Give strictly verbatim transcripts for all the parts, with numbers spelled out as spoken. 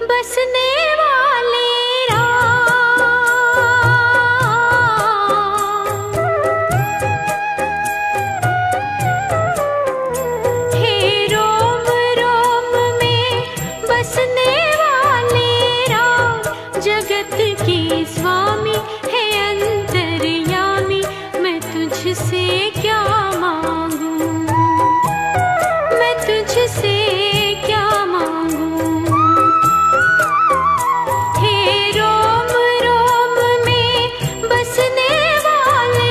बसने वाले राम। हे रोम रोम में बसने वाले राम, जगत के स्वामी है अंतर्यामी, मैं तुझसे क्या मांगूं, मैं तुझसे क्या मांगूं। हे रोम रोम में बसने वाले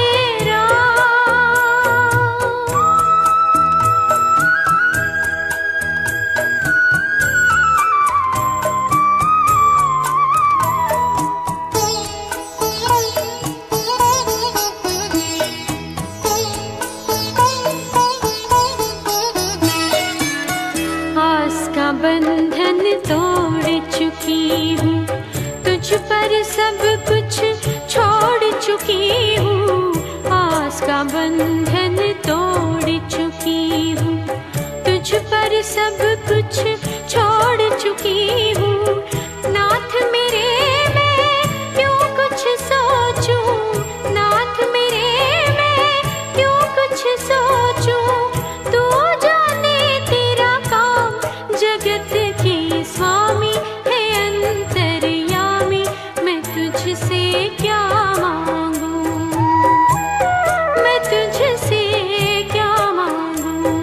आस का बंधन तोड़ चुकी हूँ, तुझ पर सब कुछ छोड़ चुकी हूँ। आस का बंधन तोड़ चुकी हूँ, तुझ पर सब कुछ छोड़ चुकी हूँ। नाथ मेरे मैं क्यों कुछ सोचूं, नाथ मेरे मैं क्यों कुछ सोचूं। तू जाने तेरा काम, जगत के स्वामी है अंतर्यामी, मैं तुझसे क्या मांगूं, मैं तुझसे क्या मांगूं।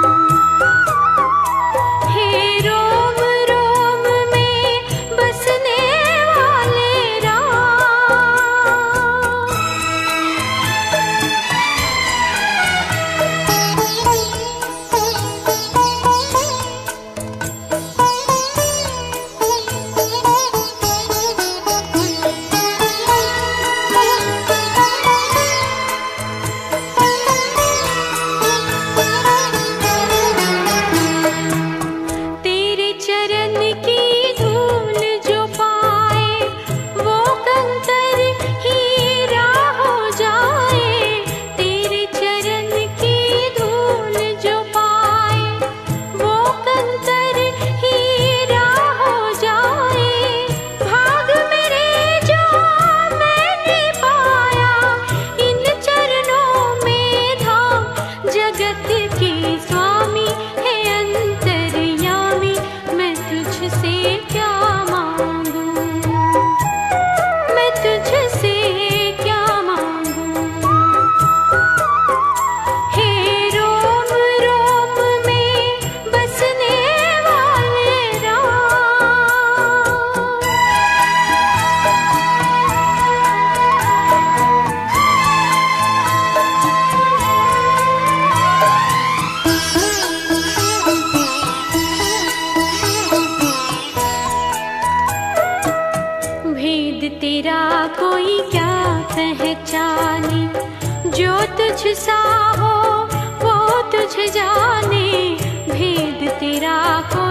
हे रोम रोम में बसने वाले तेरे चरण की धूल जो पाए, वो कंकर हीरा हो जाए। तेरे चरण की धूल जो पाए, वो कंकर हीरा हो जाए। भाग मेरे जो मैंने पाया, इन चरणों में धाम, जगत के स्वामी है अंतर्यामी, मैं तुझसे क्या मांगूं, मैं तुझसे क्या मांगूं। हे रोम रोम में बसने वाले भेद तेरा कोई क्या पहचाने, जो तुझ सा हो वो तुझ जाने। भेद तेरा कोई